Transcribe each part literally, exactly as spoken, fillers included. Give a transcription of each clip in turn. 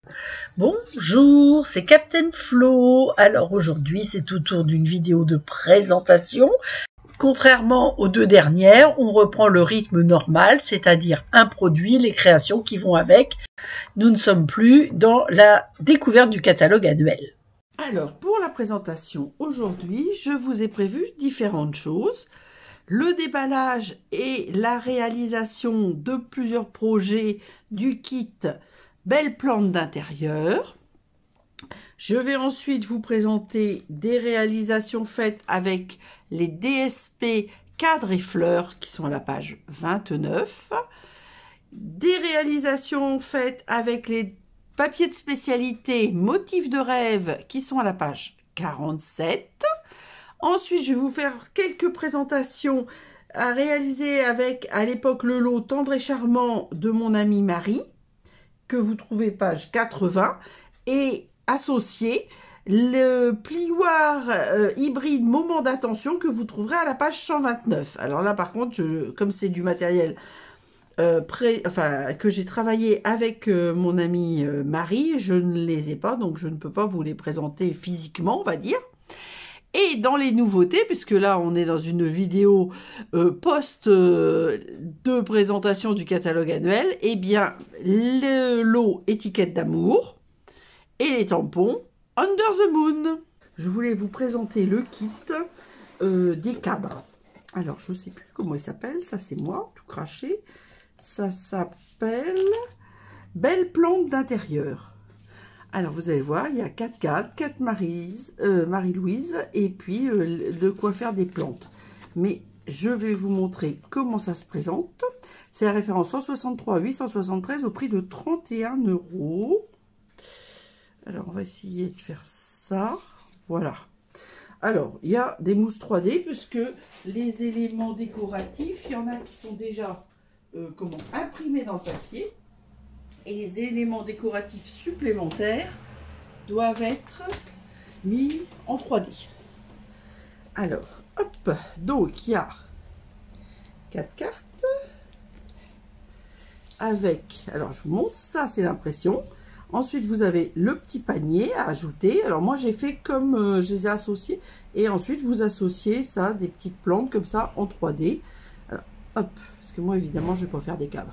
Bonjour, c'est Captain Flo. Alors aujourd'hui, c'est autour d'une vidéo de présentation. Contrairement aux deux dernières, on reprend le rythme normal, c'est-à-dire un produit, les créations qui vont avec. Nous ne sommes plus dans la découverte du catalogue annuel. Alors, pour la présentation aujourd'hui, je vous ai prévu différentes choses. Le déballage et la réalisation de plusieurs projets du kit Belle plante d'intérieur. Je vais ensuite vous présenter des réalisations faites avec les D S P cadres et fleurs qui sont à la page vingt-neuf. Des réalisations faites avec les papiers de spécialité motifs de rêve qui sont à la page quarante-sept. Ensuite, je vais vous faire quelques présentations à réaliser avec, à l'époque, le lot Tendre et Charmant de mon amie Marie, que vous trouvez page quatre-vingts, et associé le plioir euh, hybride Moment d'attention que vous trouverez à la page cent vingt-neuf. Alors là, par contre, je, comme c'est du matériel euh, pré, enfin, que j'ai travaillé avec euh, mon amie euh, Marie, je ne les ai pas, donc je ne peux pas vous les présenter physiquement, on va dire. Et dans les nouveautés, puisque là on est dans une vidéo euh, post euh, de présentation du catalogue annuel, eh bien le lot étiquette d'amour et les tampons Under the Moon. Je voulais vous présenter le kit euh, des cadres. Alors je ne sais plus comment il s'appelle, ça c'est moi, tout craché. Ça s'appelle Belle plante d'intérieur. Alors, vous allez voir, il y a quatre cadres, quatre Marie-Louise, euh, Marie-Louise, et puis euh, de quoi faire des plantes. Mais je vais vous montrer comment ça se présente. C'est la référence cent soixante-trois huit cent soixante-treize au prix de trente et un euros. Alors, on va essayer de faire ça. Voilà. Alors, il y a des mousses trois D, puisque les éléments décoratifs, il y en a qui sont déjà euh, comment, imprimés dans le papier. Et les éléments décoratifs supplémentaires doivent être mis en trois D. Alors, hop, donc il y a quatre cartes avec, alors je vous montre, ça c'est l'impression. Ensuite, vous avez le petit panier à ajouter. Alors moi, j'ai fait comme euh, je les ai associés. Et ensuite, vous associez ça, des petites plantes comme ça en trois D. Alors, hop, parce que moi, évidemment, je ne vais pas faire des cadres.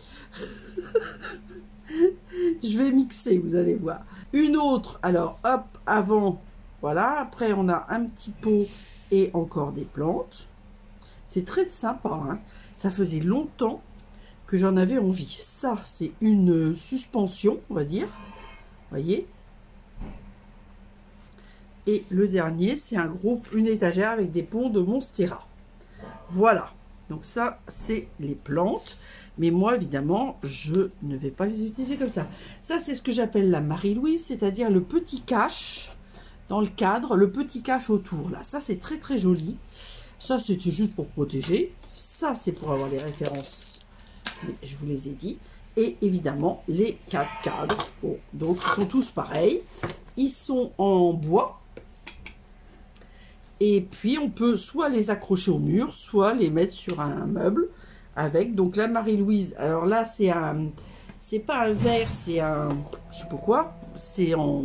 Je vais mixer, vous allez voir. Une autre, alors hop, avant, voilà. Après, on a un petit pot et encore des plantes. C'est très sympa, hein. Ça faisait longtemps que j'en avais envie. Ça, c'est une suspension, on va dire. Voyez. Et le dernier, c'est un groupe, une étagère avec des ponts de Monstera. Voilà. Donc ça, c'est les plantes. Mais moi, évidemment, je ne vais pas les utiliser comme ça. Ça, c'est ce que j'appelle la Marie-Louise, c'est-à-dire le petit cache dans le cadre, le petit cache autour. Là, ça, c'est très, très joli. Ça, c'était juste pour protéger. Ça, c'est pour avoir les références. Mais je vous les ai dit. Et évidemment, les quatre cadres. Bon, donc, ils sont tous pareils. Ils sont en bois. Et puis, on peut soit les accrocher au mur, soit les mettre sur un meuble. Avec donc la Marie-Louise. Alors là, c'est un, c'est pas un verre, c'est un, je sais pas quoi, c'est en,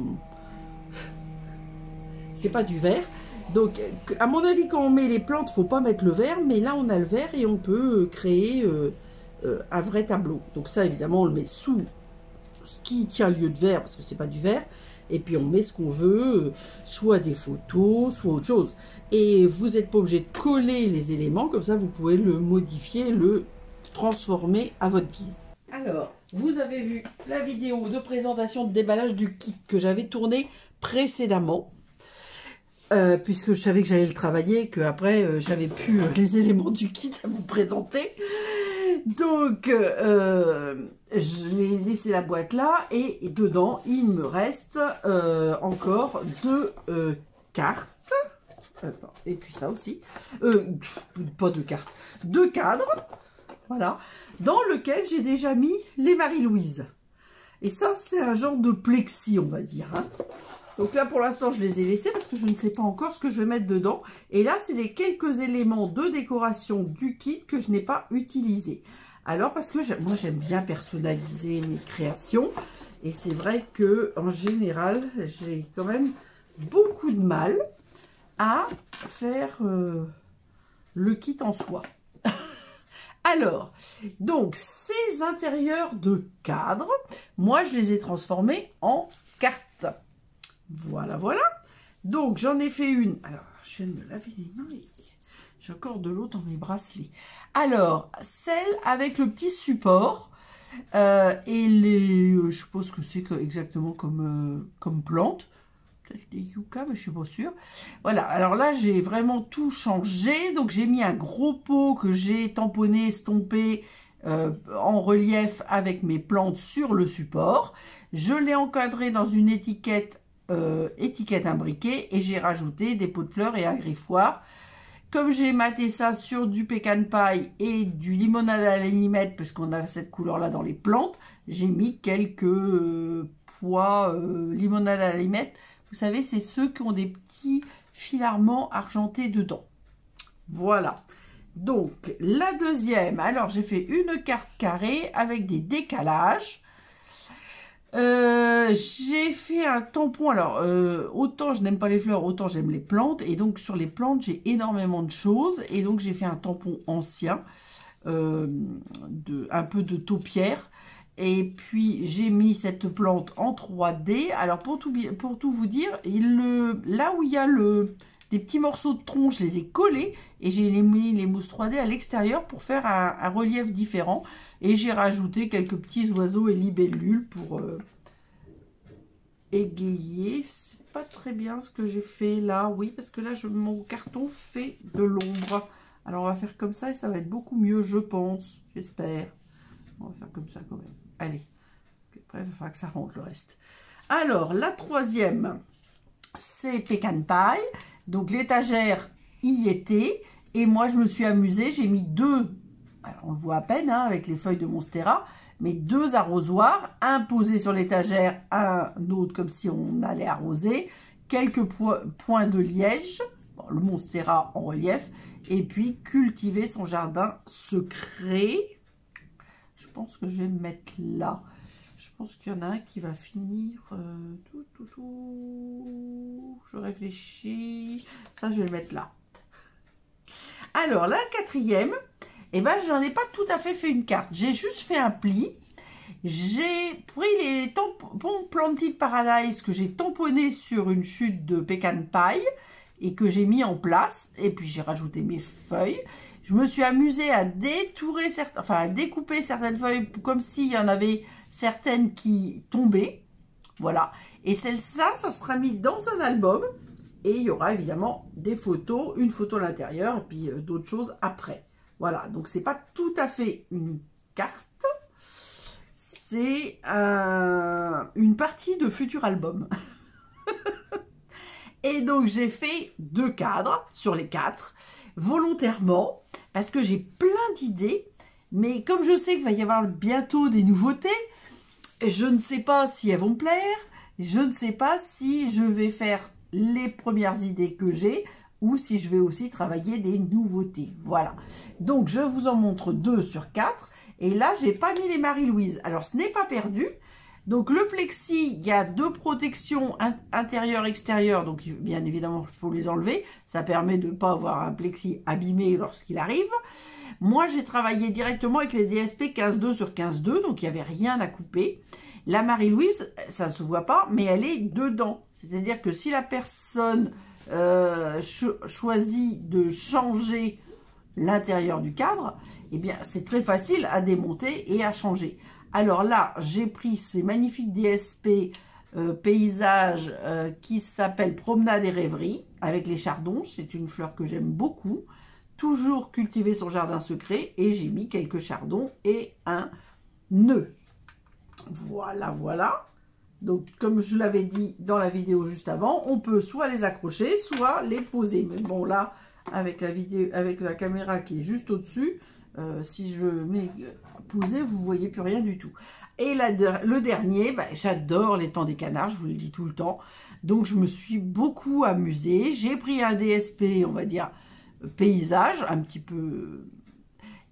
c'est pas du verre. Donc, à mon avis, quand on met les plantes, faut pas mettre le verre, mais là, on a le verre et on peut créer euh, euh, un vrai tableau. Donc ça, évidemment, on le met sous ce qui tient lieu de verre, parce que c'est pas du verre. Et puis on met ce qu'on veut, soit des photos, soit autre chose. Et vous n'êtes pas obligé de coller les éléments, comme ça vous pouvez le modifier, le transformer à votre guise. Alors, vous avez vu la vidéo de présentation de déballage du kit que j'avais tourné précédemment. Euh, puisque je savais que j'allais le travailler, que après euh, j'avais plus euh, les éléments du kit à vous présenter. Donc, euh, je l'ai laissé la boîte là et dedans, il me reste euh, encore deux euh, cartes. Attends, et puis ça aussi. Euh, pas deux cartes, deux cadres. Voilà. Dans lequel j'ai déjà mis les Marie-Louise. Et ça, c'est un genre de plexi, on va dire. Hein. Donc là, pour l'instant, je les ai laissés parce que je ne sais pas encore ce que je vais mettre dedans. Et là, c'est les quelques éléments de décoration du kit que je n'ai pas utilisés. Alors, parce que moi, j'aime bien personnaliser mes créations. Et c'est vrai que en général, j'ai quand même beaucoup de mal à faire euh, le kit en soie. Alors, donc, ces intérieurs de cadre, moi, je les ai transformés en cartes. Voilà, voilà. Donc, j'en ai fait une. Alors, je viens de me laver les mains et j'ai encore de l'eau dans mes bracelets. Alors, celle avec le petit support euh, et les... Euh, je suppose que c'est exactement comme, euh, comme plante. Peut-être des yucca, mais je suis pas sûre. Voilà, alors là, j'ai vraiment tout changé. Donc, j'ai mis un gros pot que j'ai tamponné, estompé euh, en relief avec mes plantes sur le support. Je l'ai encadré dans une étiquette Euh, étiquette imbriquée et j'ai rajouté des pots de fleurs et un griffoir. Comme j'ai maté ça sur du pecan pie et du limonade à la limette, parce qu'on a cette couleur là dans les plantes, j'ai mis quelques euh, pois euh, limonade à la limette. Vous savez, c'est ceux qui ont des petits filaments argentés dedans. Voilà. Donc la deuxième, alors j'ai fait une carte carrée avec des décalages. Euh, j'ai fait un tampon, alors euh, autant je n'aime pas les fleurs, autant j'aime les plantes, et donc sur les plantes j'ai énormément de choses, et donc j'ai fait un tampon ancien, euh, de, un peu de taupière, et puis j'ai mis cette plante en trois D. Alors pour tout, pour tout vous dire, il, le, là où il y a le, des petits morceaux de tronc, je les ai collés, et j'ai mis les mousses trois D à l'extérieur pour faire un, un relief différent. Et j'ai rajouté quelques petits oiseaux et libellules pour euh, égayer. C'est pas très bien ce que j'ai fait là. Oui, parce que là, je, mon carton fait de l'ombre. Alors, on va faire comme ça et ça va être beaucoup mieux, je pense. J'espère. On va faire comme ça quand même. Allez. Après, il va falloir que ça rentre le reste. Alors, la troisième, c'est pecan pie. Donc, l'étagère y était. Et moi, je me suis amusée. J'ai mis deux... Alors, on le voit à peine hein, avec les feuilles de Monstera, mais deux arrosoirs, un posé sur l'étagère, un autre comme si on allait arroser, quelques po points de liège, bon, le Monstera en relief, et puis cultiver son jardin secret. Je pense que je vais me mettre là. Je pense qu'il y en a un qui va finir... Euh, tout, tout, tout. Je réfléchis. Ça, je vais le mettre là. Alors, la quatrième... Eh ben, j'en ai pas tout à fait fait une carte. J'ai juste fait un pli. J'ai pris les tampons Planted Paradise que j'ai tamponnés sur une chute de pecan pie et que j'ai mis en place. Et puis, j'ai rajouté mes feuilles. Je me suis amusée à détourer certains, enfin, à découper certaines feuilles comme s'il y en avait certaines qui tombaient. Voilà. Et celle-là, ça sera mis dans un album. Et il y aura évidemment des photos, une photo à l'intérieur et puis euh, d'autres choses après. Voilà, donc c'est pas tout à fait une carte, c'est un, une partie de futur album. Et donc j'ai fait deux cadres sur les quatre, volontairement, parce que j'ai plein d'idées, mais comme je sais qu'il va y avoir bientôt des nouveautés, je ne sais pas si elles vont me plaire, je ne sais pas si je vais faire les premières idées que j'ai, ou si je vais aussi travailler des nouveautés. Voilà. Donc, je vous en montre deux sur quatre. Et là, j'ai pas mis les Marie-Louise. Alors, ce n'est pas perdu. Donc, le plexi, il y a deux protections intérieures, extérieures. Donc, bien évidemment, il faut les enlever. Ça permet de ne pas avoir un plexi abîmé lorsqu'il arrive. Moi, j'ai travaillé directement avec les D S P quinze deux sur quinze deux. Donc, il n'y avait rien à couper. La Marie-Louise, ça ne se voit pas, mais elle est dedans. C'est-à-dire que si la personne... Euh, cho choisi de changer l'intérieur du cadre, eh bien c'est très facile à démonter et à changer. Alors là, j'ai pris ces magnifiques D S P euh, paysages euh, qui s'appellent Promenade et Rêverie avec les chardons. C'est une fleur que j'aime beaucoup. Toujours cultiver son jardin secret, et j'ai mis quelques chardons et un nœud. Voilà, voilà. Donc, comme je l'avais dit dans la vidéo juste avant, on peut soit les accrocher, soit les poser. Mais bon, là, avec la vidéo, avec la caméra qui est juste au-dessus, euh, si je mets poser, vous ne voyez plus rien du tout. Et la, le dernier, bah, j'adore les temps des canards, je vous le dis tout le temps. Donc, je me suis beaucoup amusée. J'ai pris un D S P, on va dire, paysage, un petit peu...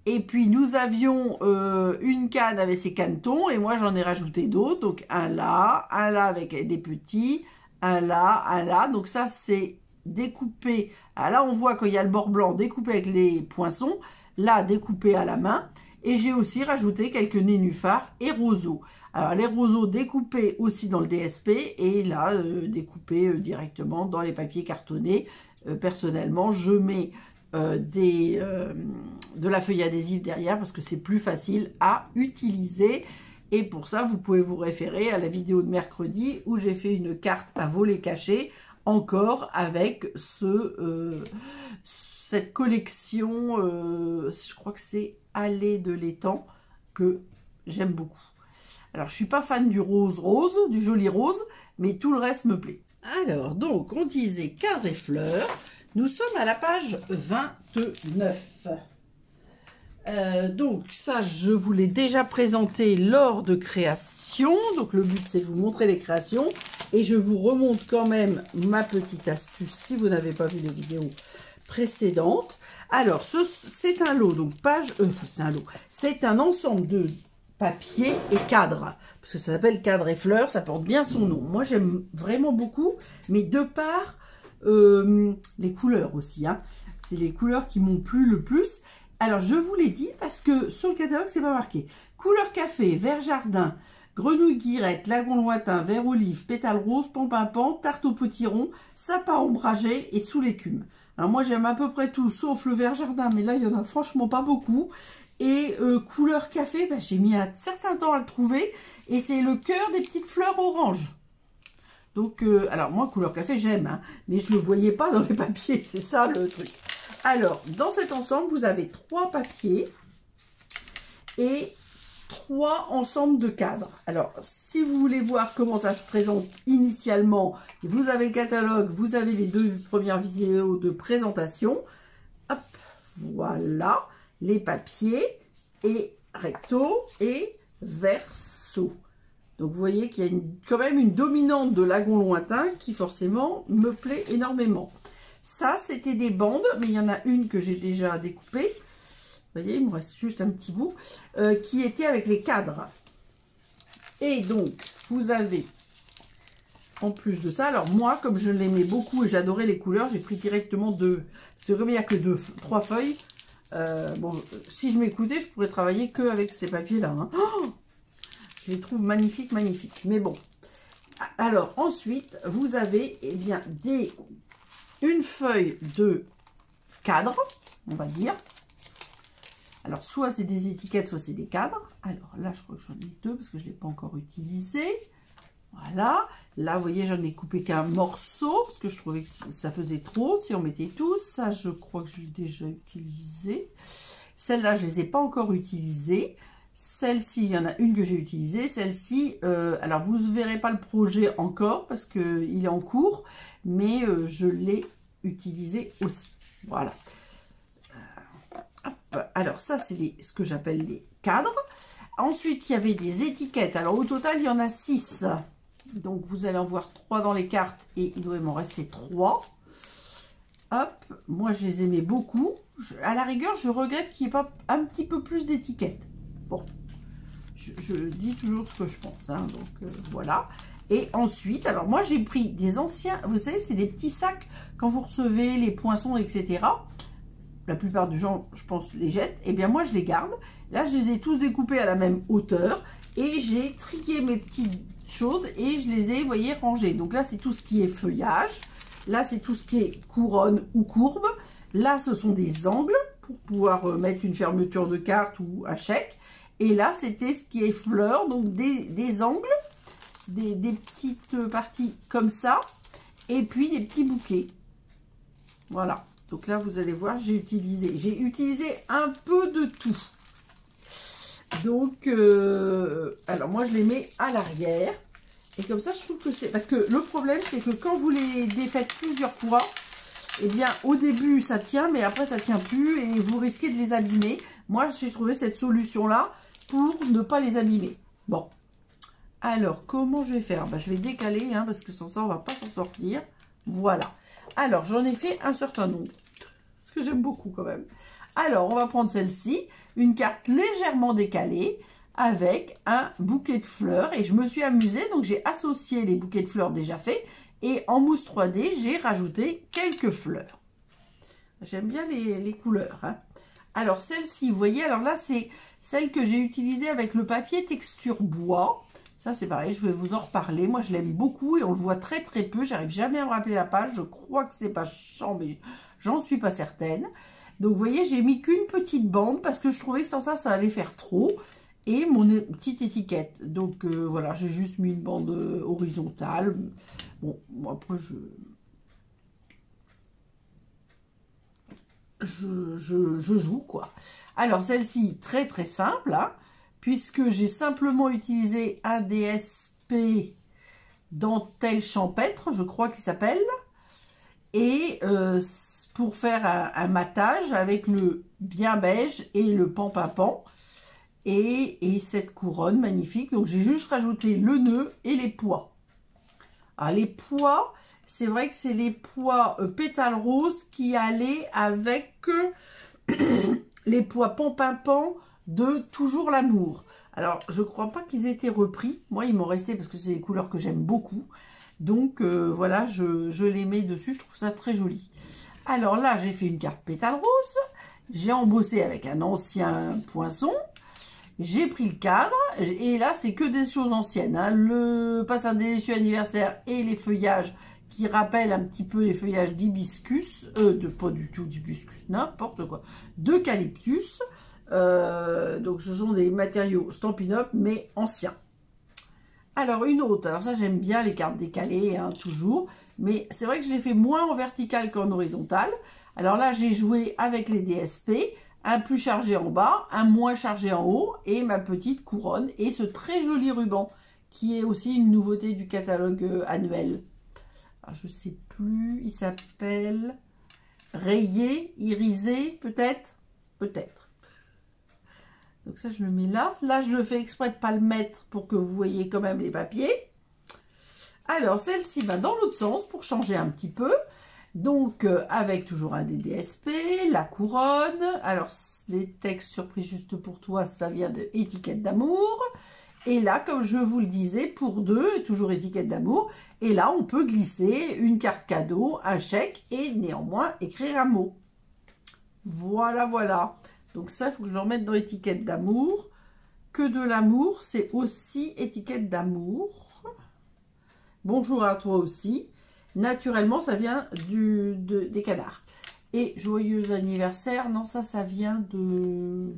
Et puis nous avions euh, une canne avec ses canetons et moi j'en ai rajouté d'autres. Donc un là, un là avec des petits, un là, un là. Donc ça c'est découpé. Ah, là on voit qu'il y a le bord blanc découpé avec les poinçons. Là découpé à la main. Et j'ai aussi rajouté quelques nénuphars et roseaux. Alors les roseaux découpés aussi dans le D S P et là euh, découpés euh, directement dans les papiers cartonnés. Euh, personnellement je mets euh, des, euh, de la feuille adhésive derrière parce que c'est plus facile à utiliser. Et pour ça vous pouvez vous référer à la vidéo de mercredi où j'ai fait une carte à volet caché encore avec ce, euh, cette collection, euh, je crois que c'est Allée de l'étang que j'aime beaucoup. Alors, je suis pas fan du rose rose, du joli rose, mais tout le reste me plaît. Alors, donc, on disait cadre et fleurs. Nous sommes à la page vingt-neuf. Euh, donc, ça, je vous l'ai déjà présenté lors de création. Donc, le but, c'est de vous montrer les créations. Et je vous remonte quand même ma petite astuce si vous n'avez pas vu les vidéos précédentes. Alors, c'est un lot, donc page... Euh, c'est un lot. C'est un ensemble de papier et cadre. Parce que ça s'appelle cadre et fleurs, ça porte bien son nom. Moi, j'aime vraiment beaucoup, mais de part euh, les couleurs aussi. Hein. C'est les couleurs qui m'ont plu le plus. Alors, je vous l'ai dit parce que sur le catalogue, c'est pas marqué. Couleur café, vert jardin, grenouille guirette, lagon lointain, vert olive, pétale rose, pan-pimpant, tarte au potiron, sapin ombragé et sous l'écume. Alors moi j'aime à peu près tout sauf le vert jardin, mais là il y en a franchement pas beaucoup. Et euh, couleur café, ben, j'ai mis un certain temps à le trouver et c'est le cœur des petites fleurs orange. Donc euh, alors moi couleur café j'aime, hein, mais je ne le voyais pas dans les papiers, c'est ça le truc. Alors dans cet ensemble vous avez trois papiers et trois ensembles de cadres. Alors, si vous voulez voir comment ça se présente initialement, vous avez le catalogue, vous avez les deux premières vidéos de présentation. Hop, voilà, les papiers et recto et verso. Donc, vous voyez qu'il y a une, quand même une dominante de lagon lointain qui forcément me plaît énormément. Ça, c'était des bandes, mais il y en a une que j'ai déjà découpée. Vous voyez, il me reste juste un petit bout, euh, qui était avec les cadres. Et donc, vous avez, en plus de ça, alors moi, comme je l'aimais beaucoup et j'adorais les couleurs, j'ai pris directement deux. Parce que comme il n'y a que deux, trois feuilles, euh, bon, si je m'écoutais, je pourrais travailler que avec ces papiers-là. Hein. Oh, je les trouve magnifiques, magnifiques. Mais bon. Alors, ensuite, vous avez, eh bien, des, une feuille de cadre, on va dire. Alors, soit c'est des étiquettes, soit c'est des cadres. Alors là, je crois que j'en ai deux parce que je ne l'ai pas encore utilisé. Voilà. Là, vous voyez, j'en ai coupé qu'un morceau parce que je trouvais que ça faisait trop si on mettait tout. Ça, je crois que je l'ai déjà utilisé. Celle-là, je ne les ai pas encore utilisées. Celle-ci, il y en a une que j'ai utilisée. Celle-ci, euh, alors vous ne verrez pas le projet encore parce qu'il est en cours, mais euh, je l'ai utilisé aussi. Voilà. Alors ça c'est ce que j'appelle les cadres. Ensuite il y avait des étiquettes. Alors au total il y en a six. Donc vous allez en voir trois dans les cartes et il doit m'en rester trois. Hop, moi je les aimais beaucoup. Je, à la rigueur je regrette qu'il n'y ait pas un petit peu plus d'étiquettes. Bon, je, je dis toujours ce que je pense. Hein, donc euh, voilà. Et ensuite, alors moi j'ai pris des anciens, vous savez c'est des petits sacs quand vous recevez les poinçons et cetera. La plupart des gens, je pense, les jettent. Et bien, moi, je les garde. Là, je les ai tous découpés à la même hauteur. Et j'ai trié mes petites choses et je les ai, vous voyez, rangées. Donc là, c'est tout ce qui est feuillage. Là, c'est tout ce qui est couronne ou courbe. Là, ce sont des angles pour pouvoir mettre une fermeture de carte ou un chèque. Et là, c'était ce qui est fleurs. Donc, des, des angles, des, des petites parties comme ça. Et puis, des petits bouquets. Voilà. Donc là, vous allez voir, j'ai utilisé, j'ai utilisé un peu de tout. Donc, euh, alors moi, je les mets à l'arrière. Et comme ça, je trouve que c'est... Parce que le problème, c'est que quand vous les défaites plusieurs fois, eh bien, au début, ça tient, mais après, ça tient plus et vous risquez de les abîmer. Moi, j'ai trouvé cette solution-là pour ne pas les abîmer. Bon. Alors, comment je vais faire? Ben, je vais décaler, hein, parce que sans ça, on ne va pas s'en sortir. Voilà. Alors, j'en ai fait un certain nombre. Parce que j'aime beaucoup quand même. Alors, on va prendre celle-ci, une carte légèrement décalée avec un bouquet de fleurs. Et je me suis amusée, donc j'ai associé les bouquets de fleurs déjà faits. Et en mousse trois D, j'ai rajouté quelques fleurs. J'aime bien les, les couleurs. Hein. Alors, celle-ci, vous voyez, alors là, c'est celle que j'ai utilisée avec le papier texture bois. Ça, c'est pareil, je vais vous en reparler. Moi, je l'aime beaucoup et on le voit très, très peu. J'arrive jamais à me rappeler la page. Je crois que c'est page cent, mais j'en suis pas certaine. Donc, vous voyez, j'ai mis qu'une petite bande parce que je trouvais que sans ça, ça allait faire trop. Et mon petite étiquette. Donc, euh, voilà, j'ai juste mis une bande horizontale. Bon, bon après, je... Je, je, je joue, quoi. Alors, celle-ci, très, très simple, hein, puisque j'ai simplement utilisé un D S P dentelle champêtre, je crois qu'il s'appelle, et euh, pour faire un, un matage avec le bien beige et le pan-pimpant, et, et cette couronne magnifique. Donc, j'ai juste rajouté le nœud et les pois. Alors, les pois... C'est vrai que c'est les pois euh, pétales roses qui allaient avec euh, les pois pan-pimpant de Toujours l'amour. Alors, je ne crois pas qu'ils aient été repris. Moi, ils m'ont resté parce que c'est des couleurs que j'aime beaucoup. Donc, euh, voilà, je, je les mets dessus. Je trouve ça très joli. Alors là, j'ai fait une carte pétale rose. J'ai embossé avec un ancien poinçon. J'ai pris le cadre. Et là, c'est que des choses anciennes. Hein. Le passe un délicieux anniversaire et les feuillages qui rappelle un petit peu les feuillages d'hibiscus, euh, de pas du tout d'hibiscus, n'importe quoi, d'eucalyptus. Euh, donc ce sont des matériaux Stampin' Up, mais anciens. Alors une autre, alors ça j'aime bien les cartes décalées, hein, toujours, mais c'est vrai que je l'ai fait moins en vertical qu'en horizontal. Alors là j'ai joué avec les D S P, un plus chargé en bas, un moins chargé en haut, et ma petite couronne, et ce très joli ruban, qui est aussi une nouveauté du catalogue euh, annuel. Alors, je ne sais plus, il s'appelle rayé, irisé, peut-être Peut-être. Donc ça, je le mets là. Là, je le fais exprès de ne pas le mettre pour que vous voyez quand même les papiers. Alors, celle-ci va dans l'autre sens pour changer un petit peu. Donc, euh, avec toujours un des D S P, la couronne. Alors, les textes surprise juste pour toi, ça vient de Étiquette d'amour. Et là, comme je vous le disais, pour deux, toujours étiquette d'amour. Et là, on peut glisser une carte cadeau, un chèque et néanmoins écrire un mot. Voilà, voilà. Donc ça, il faut que je le remette dans étiquette d'amour. Que de l'amour, c'est aussi étiquette d'amour. Bonjour à toi aussi. Naturellement, ça vient du, de, des canards. Et joyeux anniversaire. Non, ça, ça vient de...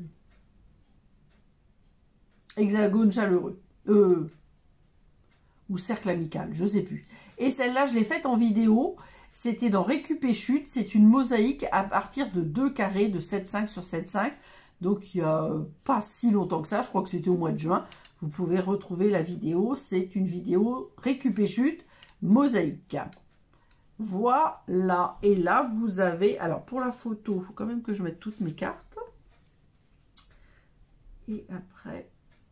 Hexagone chaleureux, euh, ou cercle amical, je sais plus. Et celle-là, je l'ai faite en vidéo, c'était dans Récup et Chute, c'est une mosaïque à partir de deux carrés de sept virgule cinq sur sept virgule cinq, donc il n'y a pas si longtemps que ça, je crois que c'était au mois de juin, vous pouvez retrouver la vidéo, c'est une vidéo Récup et Chute, mosaïque. Voilà, et là vous avez, alors pour la photo, il faut quand même que je mette toutes mes cartes, et après...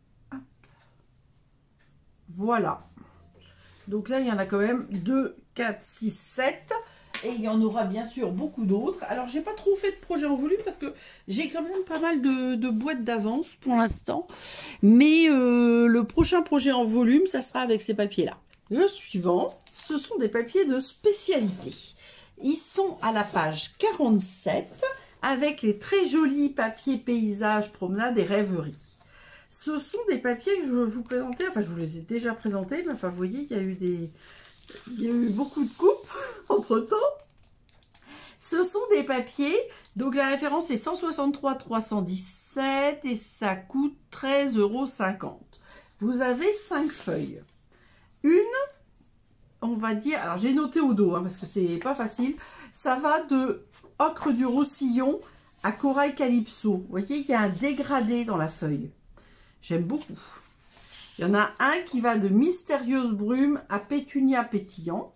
Voilà. Donc là, il y en a quand même deux, quatre, six, sept. Et il y en aura bien sûr beaucoup d'autres. Alors, j'ai pas trop fait de projet en volume parce que j'ai quand même pas mal de, de boîtes d'avance pour l'instant. Mais euh, le prochain projet en volume, ça sera avec ces papiers-là. Le suivant, ce sont des papiers de spécialité. Ils sont à la page quarante-sept avec les très jolis papiers paysages, promenades et rêveries. Ce sont des papiers que je vais vous présenter, enfin je vous les ai déjà présentés, mais enfin vous voyez, il y a eu des, il y a eu beaucoup de coupes entre temps. Ce sont des papiers, donc la référence est cent soixante-trois trois cent dix-sept et ça coûte treize euros cinquante. Vous avez cinq feuilles. Une, on va dire, alors j'ai noté au dos, hein, parce que c'est pas facile, ça va de Ocre du Roussillon à Corail Calypso. Vous voyez qu'il y a un dégradé dans la feuille. J'aime beaucoup. Il y en a un qui va de Mystérieuse Brume à Pétunia Pétillant.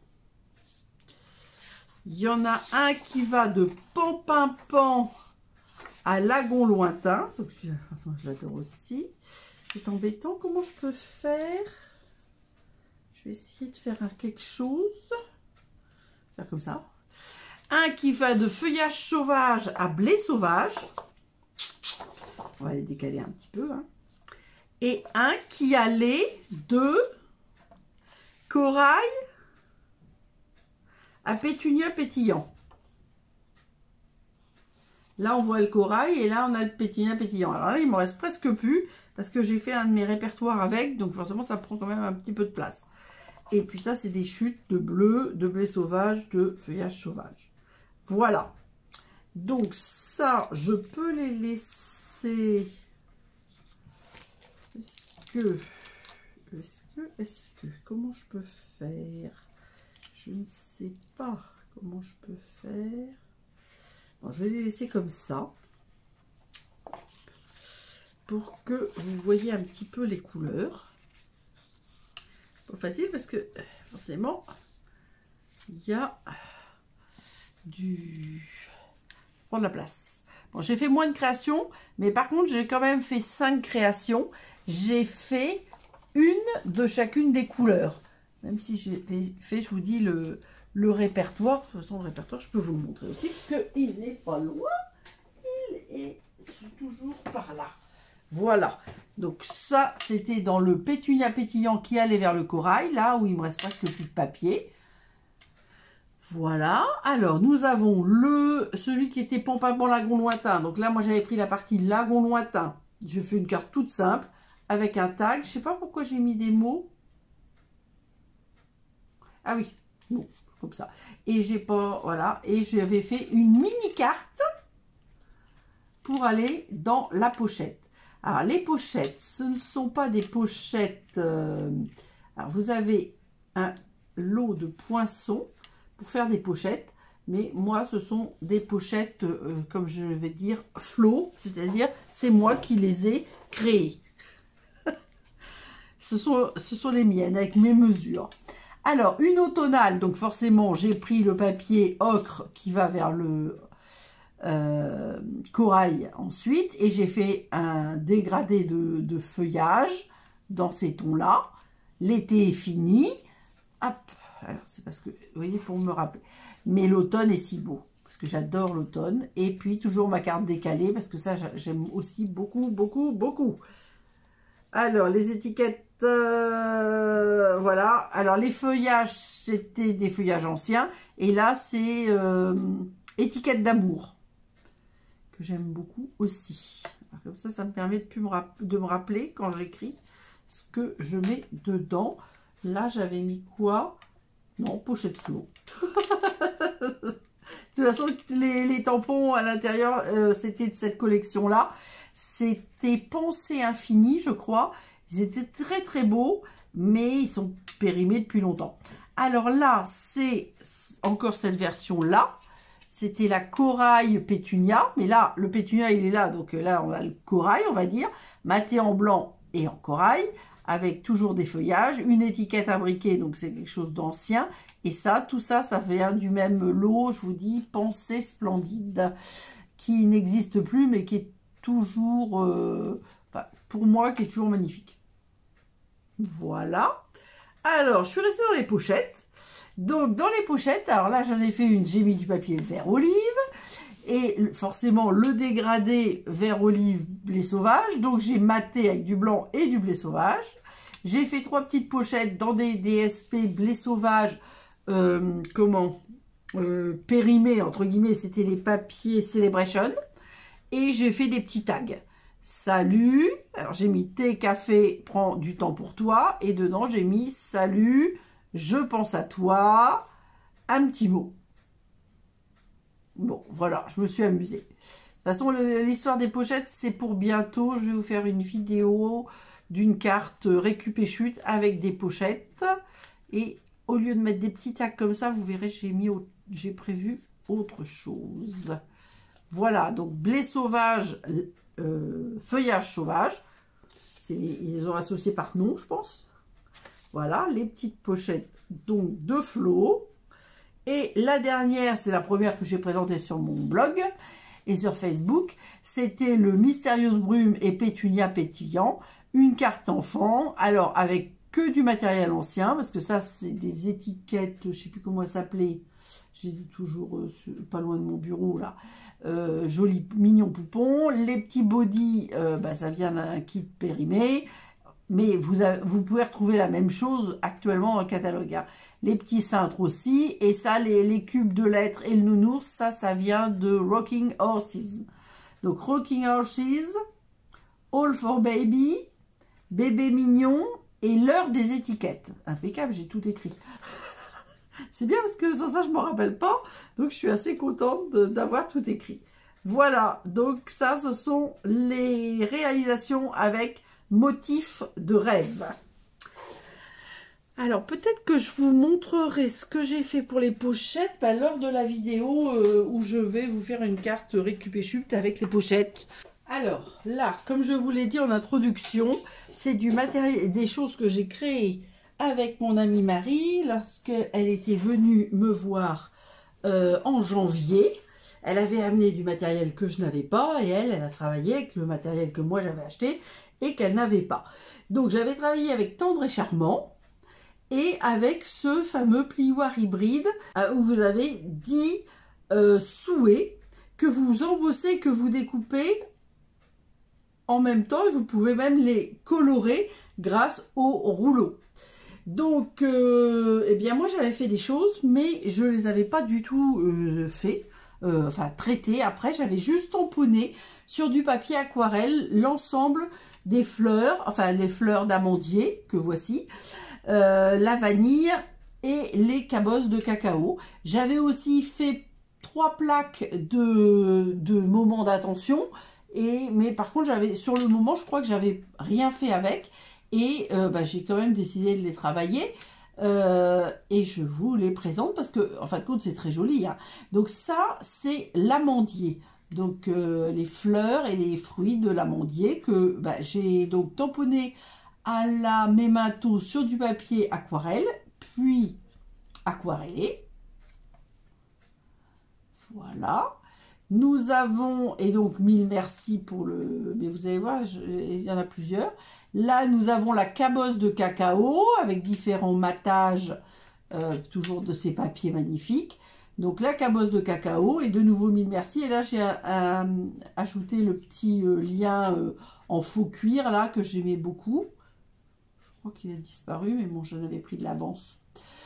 Il y en a un qui va de Pan-Pimpant à Lagon Lointain. Donc, enfin, je l'adore aussi. C'est embêtant. Comment je peux faire? Je vais essayer de faire quelque chose. Faire comme ça. un qui va de feuillage sauvage à blé sauvage. On va les décaler un petit peu. Hein. Et un qui allait de corail à pétunia pétillant. Là, on voit le corail et là, on a le pétunia pétillant. Alors là, il me reste presque plus parce que j'ai fait un de mes répertoires avec. Donc, forcément, ça prend quand même un petit peu de place. Et puis ça, c'est des chutes de bleu, de blé sauvage, de feuillage sauvage. Voilà. Donc, ça, je peux les laisser... Est-ce que... Est-ce que... Est-ce que... Comment je peux faire? Je ne sais pas comment je peux faire. Bon, je vais les laisser comme ça. Pour que vous voyez un petit peu les couleurs. Pas facile parce que forcément il y a du prendre la place. Bon, j'ai fait moins de créations, mais par contre j'ai quand même fait cinq créations. J'ai fait une de chacune des couleurs. Même si j'ai fait, je vous dis, le, le répertoire. De toute façon, le répertoire, je peux vous le montrer aussi, parce qu'il n'est pas loin. Il est toujours par là. Voilà. Donc ça, c'était dans le pétunia pétillant qui allait vers le corail, là où il me reste presque plus de papier. Voilà. Alors, nous avons le celui qui était Pampampan Lagon Lointain. Donc là, moi, j'avais pris la partie Lagon Lointain. J'ai fait une carte toute simple, avec un tag. Je sais pas pourquoi j'ai mis des mots. Ah oui, bon, comme ça. Et j'ai pas, voilà. Et j'avais fait une mini carte pour aller dans la pochette. Alors, les pochettes, ce ne sont pas des pochettes... Euh, alors, vous avez un lot de poinçons pour faire des pochettes. Mais moi, ce sont des pochettes, euh, comme je vais dire, flow. C'est-à-dire, c'est moi qui les ai créées. ce, sont, ce sont les miennes, avec mes mesures. Alors, une automnale. Donc, forcément, j'ai pris le papier ocre qui va vers le... Euh, corail ensuite, et j'ai fait un dégradé de, de feuillage dans ces tons là. L'été est fini. Hop, alors c'est parce que vous voyez, pour me rappeler, mais l'automne est si beau parce que j'adore l'automne. Et puis toujours ma carte décalée parce que ça j'aime aussi beaucoup beaucoup beaucoup. Alors les étiquettes, euh, voilà. Alors les feuillages, c'était des feuillages anciens, et là c'est euh, étiquette d'amour que j'aime beaucoup aussi. Alors, comme ça, ça me permet de, plus me, de me rappeler quand j'écris ce que je mets dedans. Là, j'avais mis quoi? Non, pochette flow. De toute façon, les, les tampons à l'intérieur, euh, c'était de cette collection-là. C'était Pensée Infinie, je crois. Ils étaient très, très beaux, mais ils sont périmés depuis longtemps. Alors là, c'est encore cette version-là. C'était la corail pétunia, mais là, le pétunia, il est là, donc là, on a le corail, on va dire, maté en blanc et en corail, avec toujours des feuillages, une étiquette imbriquée, donc c'est quelque chose d'ancien, et ça, tout ça, ça vient du même lot, je vous dis, Pensée Splendide, qui n'existe plus, mais qui est toujours, euh, enfin, pour moi, qui est toujours magnifique. Voilà. Alors, je suis restée dans les pochettes. Donc, dans les pochettes, alors là, j'en ai fait une, j'ai mis du papier vert olive, et forcément, le dégradé vert olive blé sauvage, donc j'ai maté avec du blanc et du blé sauvage. J'ai fait trois petites pochettes dans des D S P blé sauvage, euh, comment, euh, périmés, entre guillemets, c'était les papiers Celebration, et j'ai fait des petits tags. Salut, alors j'ai mis thé, café, prends du temps pour toi, et dedans, j'ai mis salut, je pense à toi, un petit mot. Bon, voilà, je me suis amusée. De toute façon, l'histoire des pochettes, c'est pour bientôt. Je vais vous faire une vidéo d'une carte récup et chute avec des pochettes. Et au lieu de mettre des petits tags comme ça, vous verrez, j'ai mis, j'ai prévu autre chose. Voilà, donc blé sauvage, euh, feuillage sauvage. Ils ont associé par nom, je pense. Voilà, les petites pochettes donc de Flo. Et la dernière, c'est la première que j'ai présentée sur mon blog et sur Facebook. C'était le Mystérieuse Brume et Pétunia Pétillant. Une carte enfant. Alors, avec que du matériel ancien, parce que ça, c'est des étiquettes, je sais plus comment elles s'appelaient, j'ai toujours euh, pas loin de mon bureau, là, euh, joli, mignon poupon. Les petits bodys, euh, bah, ça vient d'un kit périmé, mais vous, avez, vous pouvez retrouver la même chose actuellement dans le catalogue. Hein. Les petits cintres aussi, et ça, les, les cubes de lettres et le nounours, ça, ça vient de Rocking Horses. Donc, Rocking Horses, All for Baby, Bébé Mignon, et l'heure des étiquettes. Impeccable, j'ai tout écrit. C'est bien parce que sans ça, je ne m'en rappelle pas. Donc, je suis assez contente d'avoir tout écrit. Voilà, donc ça, ce sont les réalisations avec motifs de rêve. Alors, peut-être que je vous montrerai ce que j'ai fait pour les pochettes bah, lors de la vidéo euh, où je vais vous faire une carte récupéchute avec les pochettes. Alors, là, comme je vous l'ai dit en introduction, c'est du matériel, des choses que j'ai créées avec mon amie Marie lorsqu'elle était venue me voir euh, en janvier. Elle avait amené du matériel que je n'avais pas et elle, elle a travaillé avec le matériel que moi j'avais acheté et qu'elle n'avait pas. Donc, j'avais travaillé avec Tendre et Charmant. Et avec ce fameux plioir hybride euh, où vous avez dix euh, souhaits que vous embossez, que vous découpez en même temps. Et vous pouvez même les colorer grâce au rouleau. Donc, euh, eh bien moi j'avais fait des choses, mais je ne les avais pas du tout euh, fait, euh, enfin traité. Après, j'avais juste tamponné sur du papier aquarelle l'ensemble des fleurs, enfin les fleurs d'amandier que voici. Euh, la vanille et les cabosses de cacao. J'avais aussi fait trois plaques de, de moments d'attention, et mais par contre j'avais sur le moment, je crois que j'avais rien fait avec, et euh, bah, j'ai quand même décidé de les travailler euh, et je vous les présente parce que en fin de compte c'est très joli. Hein. Donc ça c'est l'amandier. Donc euh, les fleurs et les fruits de l'amandier que bah, j'ai donc tamponné à la mémento sur du papier aquarelle, puis aquarellé. Voilà. Nous avons, et donc mille merci pour le, mais vous allez voir, je, il y en a plusieurs. Là, nous avons la cabosse de cacao avec différents matages, euh, toujours de ces papiers magnifiques. Donc la cabosse de cacao, et de nouveau mille merci. Et là, j'ai ajouté le petit euh, lien euh, en faux cuir, là, que j'aimais beaucoup. Je crois qu'il a disparu, mais bon, j'en avais pris de l'avance.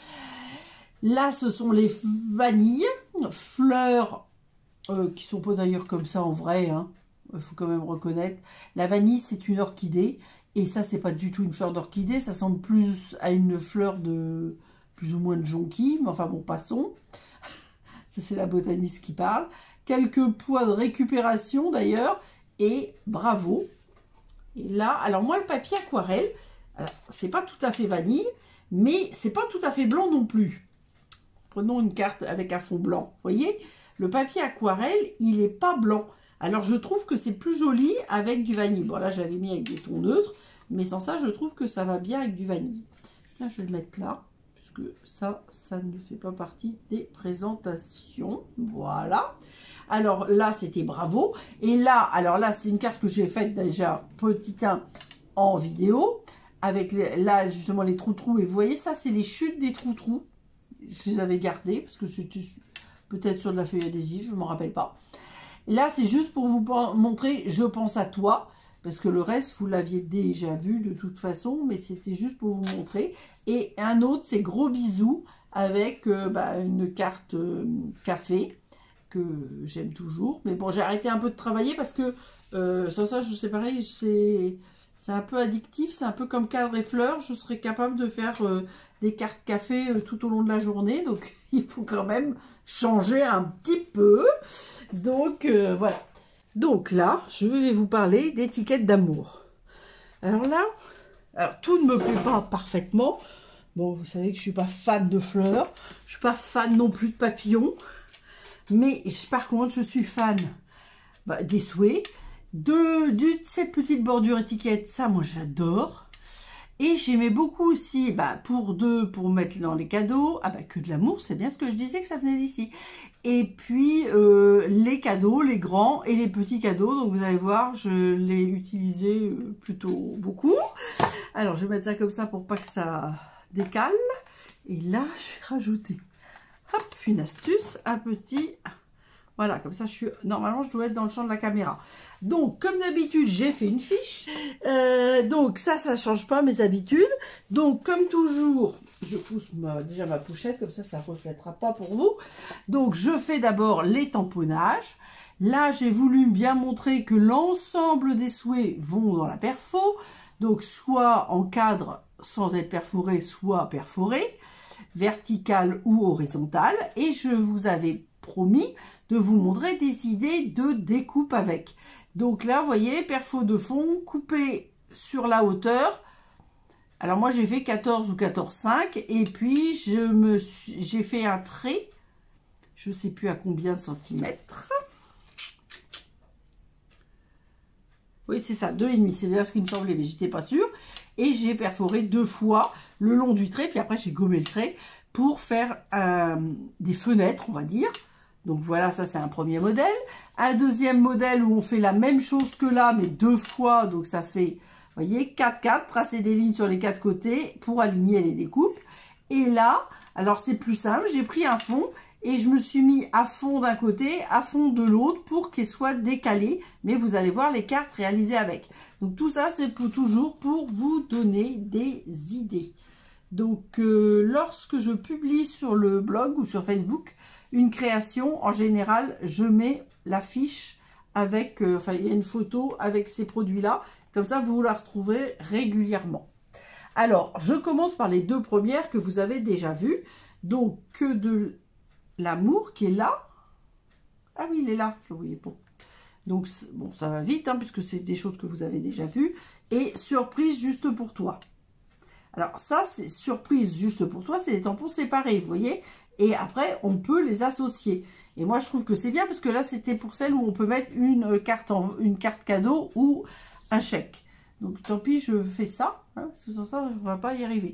Là, ce sont les vanilles, fleurs euh, qui sont pas d'ailleurs comme ça en vrai, il hein, faut quand même reconnaître. La vanille, c'est une orchidée, et ça, c'est pas du tout une fleur d'orchidée, ça semble plus à une fleur de plus ou moins de jonquille, mais enfin bon, passons. Ça, c'est la botaniste qui parle. Quelques poids de récupération d'ailleurs, et bravo. Et là, alors moi, le papier aquarelle, c'est pas tout à fait vanille, mais c'est pas tout à fait blanc non plus. Prenons une carte avec un fond blanc. Vous voyez, le papier aquarelle, il est pas blanc. Alors, je trouve que c'est plus joli avec du vanille. Bon, là, j'avais mis avec des tons neutres, mais sans ça, je trouve que ça va bien avec du vanille. Tiens, je vais le mettre là, puisque ça, ça ne fait pas partie des présentations. Voilà. Alors là, c'était bravo. Et là, alors là, c'est une carte que j'ai faite déjà, petit un, en vidéo. Avec les, là justement les trous-trous, et vous voyez ça c'est les chutes des trous-trous, je les avais gardés parce que c'était peut-être sur de la feuille adhésive, je ne m'en rappelle pas. Là c'est juste pour vous montrer je pense à toi, parce que le reste vous l'aviez déjà vu de toute façon, mais c'était juste pour vous montrer. Et un autre c'est gros bisous avec euh, bah, une carte euh, café que j'aime toujours, mais bon j'ai arrêté un peu de travailler parce que euh, sans ça je sais pareil, c'est C'est un peu addictif, c'est un peu comme cadre et fleurs. Je serais capable de faire euh, des cartes café euh, tout au long de la journée. Donc, il faut quand même changer un petit peu. Donc, euh, voilà. Donc là, je vais vous parler d'étiquettes d'amour. Alors là, alors, tout ne me plaît pas parfaitement. Bon, vous savez que je ne suis pas fan de fleurs. Je ne suis pas fan non plus de papillons. Mais par contre, je suis fan bah, des souhaits. De, de cette petite bordure étiquette, ça moi j'adore. Et j'aimais beaucoup aussi, bah, pour deux, pour mettre dans les cadeaux, ah bah que de l'amour, c'est bien ce que je disais que ça venait d'ici. Et puis euh, les cadeaux, les grands et les petits cadeaux, donc vous allez voir, je l'ai utilisé plutôt beaucoup. Alors je vais mettre ça comme ça pour pas que ça décale. Et là, je vais rajouter, hop, une astuce, un petit... Voilà, comme ça, je suis normalement, je dois être dans le champ de la caméra. Donc, comme d'habitude, j'ai fait une fiche. Euh, donc, ça, ça ne change pas mes habitudes. Donc, comme toujours, je pousse ma, déjà ma pochette, comme ça, ça ne reflètera pas pour vous. Donc, je fais d'abord les tamponnages. Là, j'ai voulu bien montrer que l'ensemble des souhaits vont dans la perfo. Donc, soit en cadre sans être perforé, soit perforé, vertical ou horizontal. Et je vous avais promis de vous montrer des idées de découpe avec. Donc là, vous voyez, perfo de fond, coupé sur la hauteur. Alors moi, j'ai fait quatorze ou quatorze virgule cinq et puis je me suis, j'ai fait un trait, je ne sais plus à combien de centimètres. Oui, c'est ça, deux virgule cinq, c'est bien ce qui me semblait, mais j'étais pas sûre. Et j'ai perforé deux fois le long du trait, puis après j'ai gommé le trait pour faire euh, des fenêtres, on va dire. Donc voilà, ça c'est un premier modèle. Un deuxième modèle où on fait la même chose que là, mais deux fois. Donc ça fait, vous voyez, quatre quatre, tracer des lignes sur les quatre côtés pour aligner les découpes. Et là, alors c'est plus simple, j'ai pris un fond et je me suis mis à fond d'un côté, à fond de l'autre pour qu'il soit décalé. Mais vous allez voir les cartes réalisées avec. Donc tout ça, c'est pour toujours pour vous donner des idées. Donc euh, lorsque je publie sur le blog ou sur Facebook une création, en général, je mets la fiche avec, euh, enfin, il y a une photo avec ces produits-là. Comme ça, vous la retrouverez régulièrement. Alors, je commence par les deux premières que vous avez déjà vues. Donc, que de l'amour qui est là. Ah oui, il est là, je le voyais pas. Donc, bon, ça va vite, hein, puisque c'est des choses que vous avez déjà vues. Et surprise juste pour toi. Alors, ça, c'est surprise juste pour toi, c'est des tampons séparés, vous voyez. Et après, on peut les associer. Et moi, je trouve que c'est bien parce que là, c'était pour celle où on peut mettre une carte, en, une carte cadeau ou un chèque. Donc, tant pis, je fais ça. Hein, parce que sans ça, on ne va pas y arriver.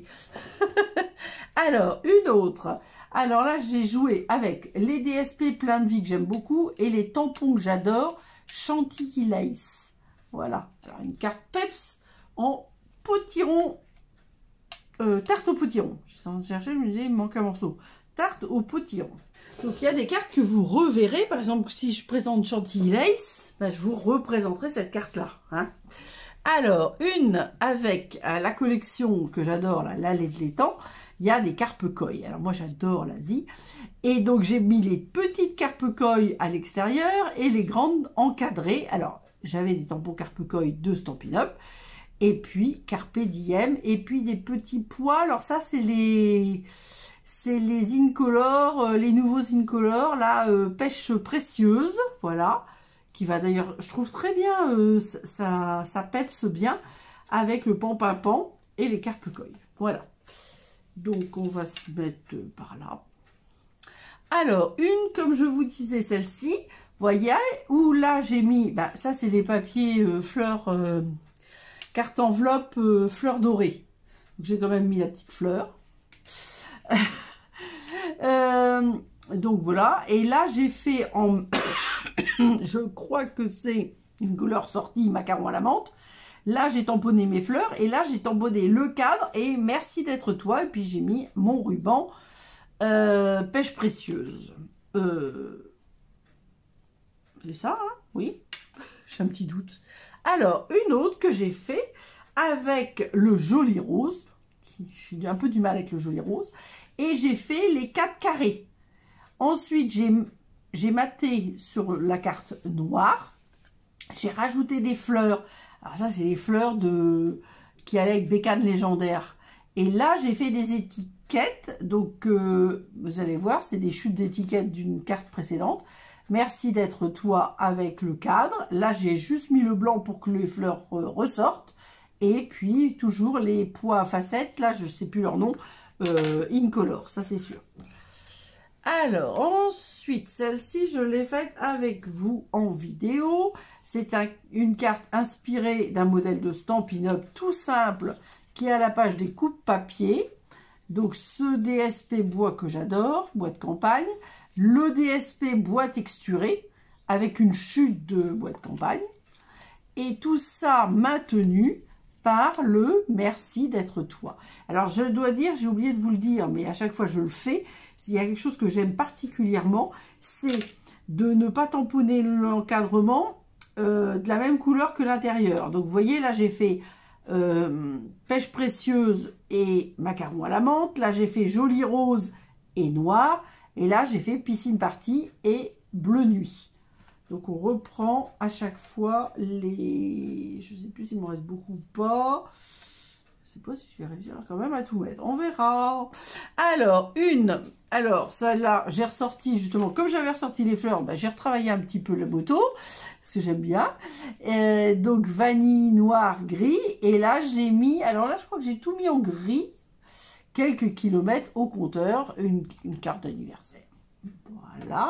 Alors, une autre. Alors là, j'ai joué avec les D S P plein de vie que j'aime beaucoup et les tampons que j'adore, Chantilly Lace. Voilà. Alors, une carte Peps en potiron. Euh, tarte au potiron. Je suis en train de chercher, je me disais, il me manque un morceau. Tarte au potiron. Donc, il y a des cartes que vous reverrez. Par exemple, si je présente Chantilly Lace, ben, je vous représenterai cette carte-là. Hein. Alors, une avec euh, la collection que j'adore, la l'allée de l'étang, il y a des carpe-coy. Alors, moi, j'adore l'Asie. Et donc, j'ai mis les petites carpe-coy à l'extérieur et les grandes encadrées. Alors, j'avais des tampons carpe-coy de Stampin' Up. Et puis, Carpe Diem. Et puis, des petits pois. Alors, ça, c'est les... C'est les Incolor, euh, les nouveaux Incolor, là, euh, pêche précieuse, voilà, qui va d'ailleurs, je trouve très bien, euh, ça, ça pepse bien avec le pan-pan-pan et les carpe-coy, voilà. Donc, on va se mettre euh, par là. Alors, une, comme je vous disais, celle-ci, voyez, où là, j'ai mis, bah, ça, c'est les papiers euh, fleurs, euh, carte enveloppe euh, fleurs dorées. J'ai quand même mis la petite fleur. euh, donc voilà, et là j'ai fait en je crois que c'est une couleur sortie macaron à la menthe. Là j'ai tamponné mes fleurs et là j'ai tamponné le cadre et merci d'être toi, et puis j'ai mis mon ruban euh, pêche précieuse. Euh, c'est ça, hein? Oui, j'ai un petit doute. Alors une autre que j'ai fait avec le joli rose. J'ai un peu du mal avec le joli rose. Et j'ai fait les quatre carrés. Ensuite, j'ai maté sur la carte noire. J'ai rajouté des fleurs. Alors ça, c'est les fleurs de qui allaient avec bécane légendaire. Et là, j'ai fait des étiquettes. Donc, euh, vous allez voir, c'est des chutes d'étiquettes d'une carte précédente. Merci d'être toi avec le cadre. Là, j'ai juste mis le blanc pour que les fleurs euh, ressortent. Et puis, toujours les pois à facettes, là, je ne sais plus leur nom, euh, Incolor, ça c'est sûr. Alors, ensuite, celle-ci, je l'ai faite avec vous en vidéo. C'est un, une carte inspirée d'un modèle de Stampin' Up tout simple qui est à la page des coupes papier. Donc ce D S P bois que j'adore, bois de campagne, le D S P bois texturé avec une chute de bois de campagne, et tout ça maintenu par le merci d'être toi. Alors je dois dire, j'ai oublié de vous le dire, mais à chaque fois je le fais, il y a quelque chose que j'aime particulièrement, c'est de ne pas tamponner l'encadrement euh, de la même couleur que l'intérieur. Donc vous voyez, là j'ai fait euh, pêche précieuse et macaron à la menthe, là j'ai fait joli rose et noir, et là j'ai fait piscine partie et bleu nuit. Donc on reprend à chaque fois les... Je ne sais plus s'il me reste beaucoup ou pas. Je ne sais pas si je vais réussir quand même à tout mettre. On verra. Alors, une... Alors, celle-là, j'ai ressorti justement... Comme j'avais ressorti les fleurs, ben, j'ai retravaillé un petit peu la moto. Parce que j'aime bien. Euh, donc, vanille, noir, gris. Et là, j'ai mis... Alors là, je crois que j'ai tout mis en gris. Quelques kilomètres au compteur. Une, une carte d'anniversaire. Voilà.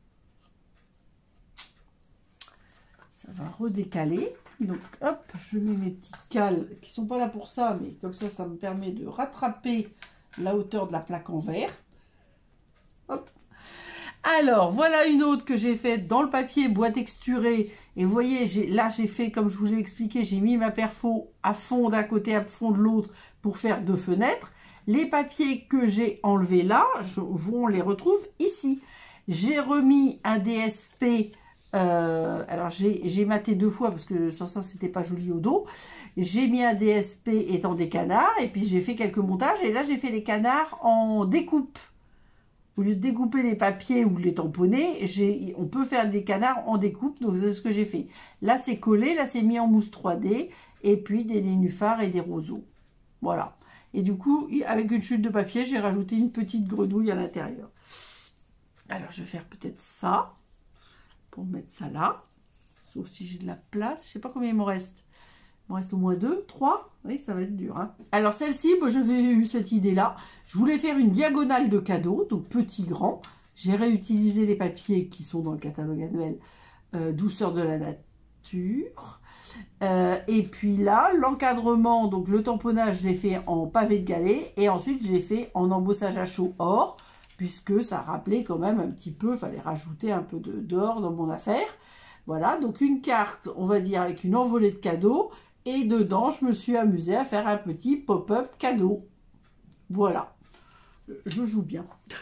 Ça va redécaler. Donc, hop, je mets mes petites cales qui sont pas là pour ça, mais comme ça, ça me permet de rattraper la hauteur de la plaque en verre. Hop. Alors, voilà une autre que j'ai faite dans le papier bois texturé. Et vous voyez, là, j'ai fait, comme je vous ai expliqué, j'ai mis ma perfo à fond d'un côté, à fond de l'autre pour faire deux fenêtres. Les papiers que j'ai enlevés là, je, on les retrouve ici. J'ai remis un D S P... Euh, alors j'ai maté deux fois parce que sans ça c'était pas joli au dos. J'ai mis un D S P étant des canards et puis j'ai fait quelques montages et là j'ai fait les canards en découpe. Au lieu de découper les papiers ou de les tamponner, on peut faire des canards en découpe, donc c'est ce que j'ai fait. Là c'est collé, là c'est mis en mousse trois D et puis des nénuphars et des roseaux. Voilà. Et du coup avec une chute de papier j'ai rajouté une petite grenouille à l'intérieur. Alors je vais faire peut-être ça. Pour mettre ça là, sauf si j'ai de la place, je sais pas combien il me reste. Il me reste au moins deux, trois, oui ça va être dur. Hein. Alors celle-ci, bah, j'avais eu cette idée-là, je voulais faire une diagonale de cadeaux, donc petit, grand. J'ai réutilisé les papiers qui sont dans le catalogue annuel euh, Douceur de la nature. Euh, et puis là, l'encadrement, donc le tamponnage, je l'ai fait en pavé de galet, et ensuite je l'ai fait en embossage à chaud or, puisque ça rappelait quand même un petit peu, il fallait rajouter un peu d'or dans mon affaire. Voilà, donc une carte, on va dire, avec une envolée de cadeaux, et dedans, je me suis amusée à faire un petit pop-up cadeau. Voilà, je joue bien.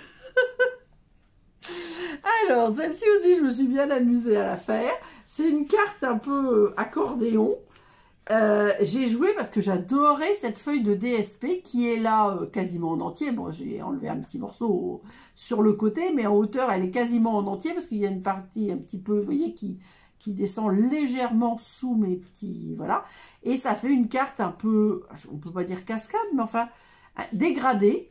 Alors, celle-ci aussi, je me suis bien amusée à la faire. C'est une carte un peu accordéon. Euh, j'ai joué parce que j'adorais cette feuille de D S P qui est là euh, quasiment en entier. Bon, j'ai enlevé un petit morceau au, sur le côté, mais en hauteur, elle est quasiment en entier parce qu'il y a une partie un petit peu, vous voyez, qui, qui descend légèrement sous mes petits... Voilà. Et ça fait une carte un peu, on peut pas dire cascade, mais enfin, dégradée.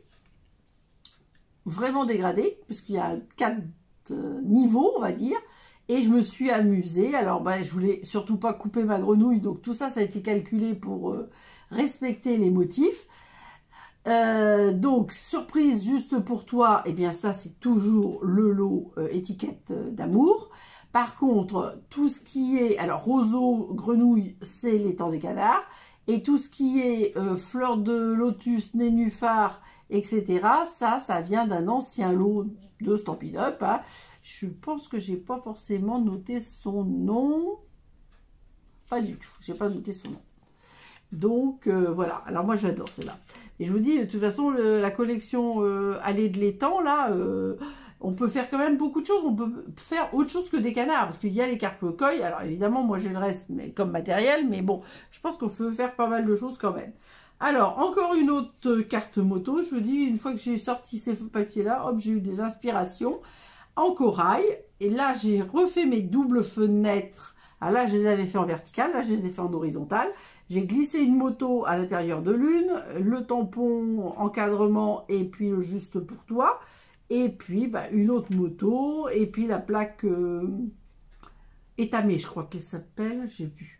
Vraiment dégradée, puisqu'il y a quatre euh, niveaux, on va dire. Et je me suis amusée. Alors, ben, je voulais surtout pas couper ma grenouille. Donc, tout ça, ça a été calculé pour euh, respecter les motifs. Euh, donc, surprise juste pour toi. Eh bien, ça, c'est toujours le lot euh, étiquette euh, d'amour. Par contre, tout ce qui est... Alors, roseau, grenouille, c'est les temps des canards. Et tout ce qui est euh, fleur de lotus, nénuphar, et cetera. Ça, ça vient d'un ancien lot de Stampin' Up. Hein. Je pense que j'ai pas forcément noté son nom. Pas du tout. J'ai pas noté son nom. Donc, euh, voilà. Alors, moi, j'adore celle-là. Et je vous dis, de toute façon, le, la collection euh, Allée de l'étang, là, euh, on peut faire quand même beaucoup de choses. On peut faire autre chose que des canards. Parce qu'il y a les carpe-coy. Alors, évidemment, moi, j'ai le reste mais, comme matériel. Mais bon, je pense qu'on peut faire pas mal de choses quand même. Alors, encore une autre carte moto. Je vous dis, une fois que j'ai sorti ces papiers-là, hop, j'ai eu des inspirations en corail. Et là, j'ai refait mes doubles fenêtres. Alors là, je les avais fait en vertical. Là, je les ai fait en horizontal. J'ai glissé une moto à l'intérieur de l'une. Le tampon, encadrement et puis le juste pour toi. Et puis, bah, une autre moto. Et puis, la plaque euh, étamée, je crois qu'elle s'appelle. J'ai vu.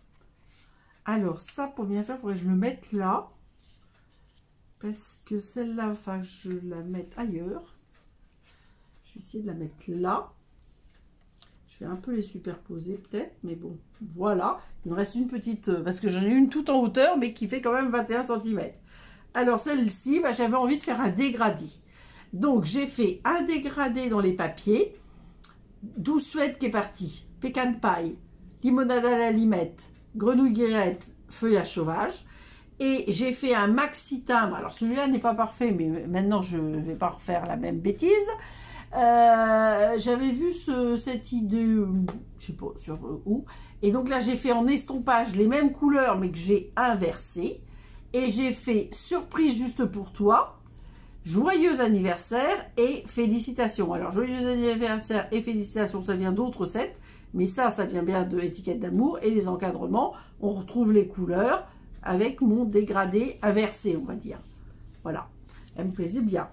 Alors, ça, pour bien faire, il faudrait que je le mette là. Parce que celle-là, enfin, je la mette ailleurs. Je vais essayer de la mettre là. Je vais un peu les superposer peut-être, mais bon, voilà. Il me reste une petite, euh, parce que j'en ai une toute en hauteur, mais qui fait quand même vingt et un centimètres. Alors celle-ci, bah, j'avais envie de faire un dégradé. Donc j'ai fait un dégradé dans les papiers. Douce Suède qui est partie, pécan paille, limonade à la limette, grenouille guérette, feuillage sauvage. Et j'ai fait un maxi timbre. Alors celui-là n'est pas parfait, mais maintenant je ne vais pas refaire la même bêtise. Euh, j'avais vu ce, cette idée, euh, je sais pas sur euh, où. Et donc là j'ai fait en estompage les mêmes couleurs, mais que j'ai inversé. Et j'ai fait surprise juste pour toi. Joyeux anniversaire et félicitations. Alors, joyeux anniversaire et félicitations, ça vient d'autres sets. Mais ça, ça vient bien de Étiquette d'amour. Et les encadrements, on retrouve les couleurs avec mon dégradé inversé, on va dire. Voilà. Elle me plaisait bien.